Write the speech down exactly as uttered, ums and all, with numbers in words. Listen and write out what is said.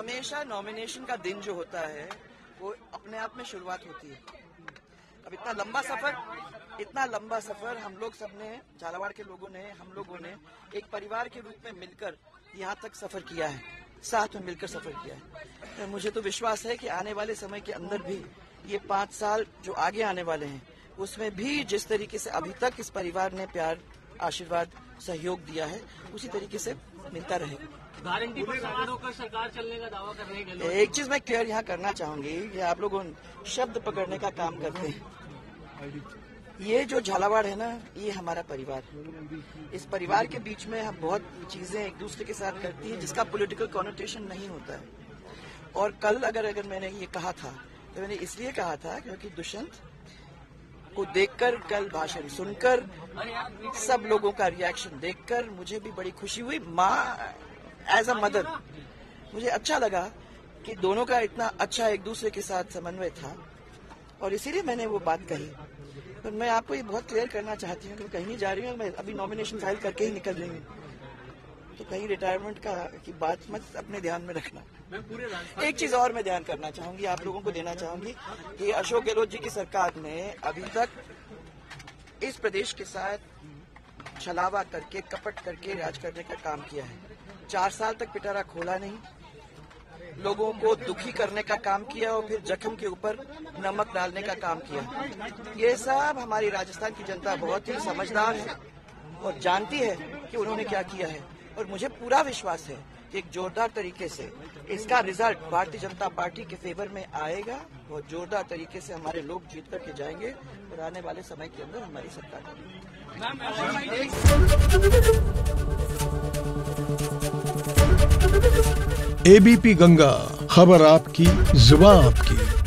हमेशा नॉमिनेशन का दिन जो होता है वो अपने आप में शुरुआत होती है। अब इतना लंबा सफर इतना लंबा सफर हम लोग सबने, झालावाड़ के लोगों ने, हम लोगों ने एक परिवार के रूप में मिलकर यहाँ तक सफर किया है, साथ में मिलकर सफर किया है। तो मुझे तो विश्वास है कि आने वाले समय के अंदर भी ये पांच साल जो आगे आने वाले हैं उसमें भी जिस तरीके से अभी तक इस परिवार ने प्यार, आशीर्वाद, सहयोग दिया है उसी तरीके से मिलता रहेगा। गारंटी पर सवार होकर सरकार चलने का दावा कर रहे हैं। एक चीज मैं क्लियर यहाँ करना चाहूंगी कि आप लोग शब्द पकड़ने का काम करते हैं। ये जो झालावाड़ है ना, ये हमारा परिवार है। इस परिवार के बीच में हम बहुत चीजें एक दूसरे के साथ करती हैं जिसका पॉलिटिकल कॉनोटेशन नहीं होता है। और कल अगर अगर मैंने ये कहा था तो मैंने इसलिए कहा था क्योंकि दुष्यंत को देखकर, कल भाषण सुनकर, सब लोगों का रिएक्शन देखकर मुझे भी बड़ी खुशी हुई। माँ एज अ मदर मुझे अच्छा लगा कि दोनों का इतना अच्छा एक दूसरे के साथ समन्वय था और इसीलिए मैंने वो बात कही। पर मैं आपको ये बहुत क्लियर करना चाहती हूँ कि कहीं नहीं जा रही हूँ, मैं अभी नॉमिनेशन फाइल करके ही निकल रही हूँ, तो कहीं रिटायरमेंट का की बात मत अपने ध्यान में रखना। एक चीज और मैं ध्यान करना चाहूंगी, आप लोगों को देना चाहूंगी कि अशोक गहलोत जी की सरकार ने अभी तक इस प्रदेश के साथ छलावा करके, कपट करके राज करने का काम किया है। चार साल तक पिटारा खोला नहीं, लोगों को दुखी करने का काम किया और फिर जख्म के ऊपर नमक डालने का काम किया। ये सब हमारी राजस्थान की जनता बहुत ही समझदार है और जानती है कि उन्होंने क्या किया है। और मुझे पूरा विश्वास है कि एक जोरदार तरीके से इसका रिजल्ट भारतीय जनता पार्टी के फेवर में आएगा। बहुत जोरदार तरीके से हमारे लोग जीत करके जाएंगे और आने वाले समय के अंदर हमारी सरकार एबीपी गंगा, खबर आपकी, जुबान आपकी।